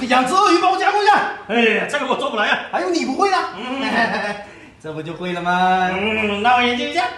养殖鳄鱼帮我加工一下。 哎呀，这个我做不来呀。 还有你不会的？这不就会了吗？ 那我研究一下。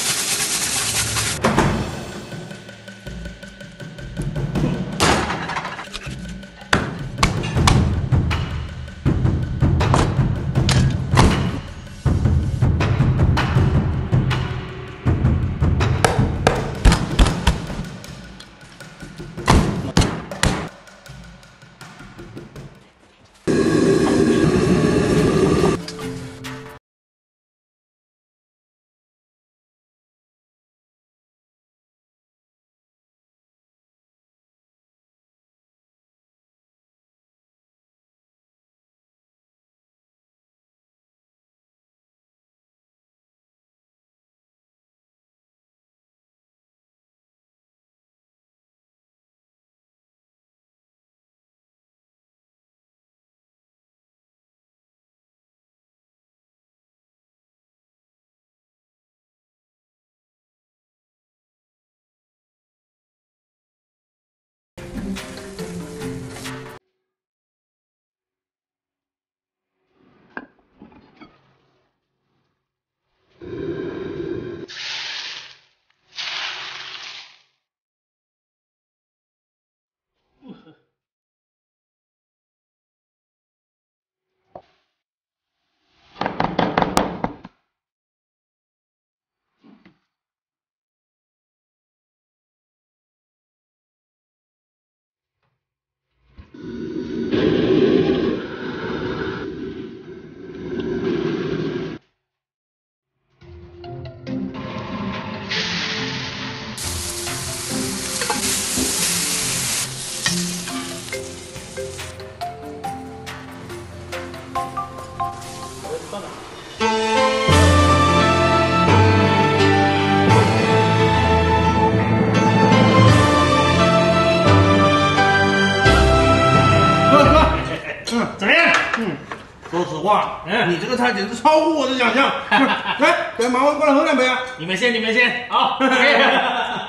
怎么样？说实话，你这个菜简直超乎我的想象。来，麻烦过来喝两杯啊！ 你们先，好。